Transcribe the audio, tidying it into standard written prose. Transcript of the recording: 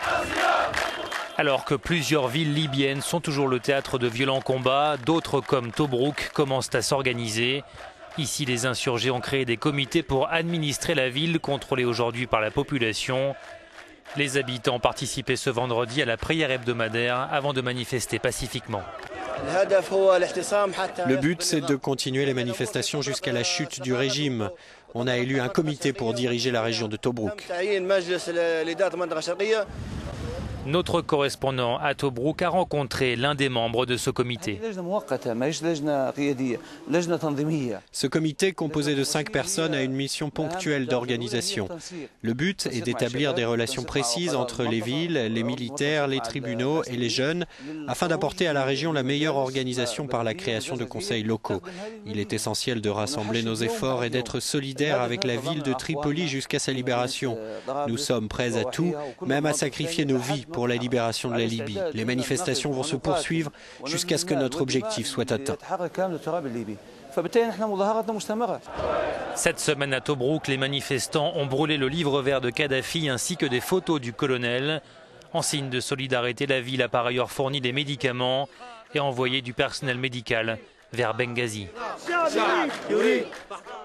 Alors que plusieurs villes libyennes sont toujours le théâtre de violents combats, d'autres comme Tobrouk commencent à s'organiser. Ici, les insurgés ont créé des comités pour administrer la ville, contrôlée aujourd'hui par la population. Les habitants participaient ce vendredi à la prière hebdomadaire avant de manifester pacifiquement. Le but, c'est de continuer les manifestations jusqu'à la chute du régime. On a élu un comité pour diriger la région de Tobrouk. Notre correspondant à Tobrouk a rencontré l'un des membres de ce comité. Ce comité, composé de 5 personnes, a une mission ponctuelle d'organisation. Le but est d'établir des relations précises entre les villes, les militaires, les tribunaux et les jeunes, afin d'apporter à la région la meilleure organisation par la création de conseils locaux. Il est essentiel de rassembler nos efforts et d'être solidaires avec la ville de Tripoli jusqu'à sa libération. Nous sommes prêts à tout, même à sacrifier nos vies pour la libération de la Libye. Les manifestations vont se poursuivre jusqu'à ce que notre objectif soit atteint. Cette semaine à Tobrouk, les manifestants ont brûlé le livre vert de Kadhafi ainsi que des photos du colonel. En signe de solidarité, la ville a par ailleurs fourni des médicaments et envoyé du personnel médical vers Benghazi.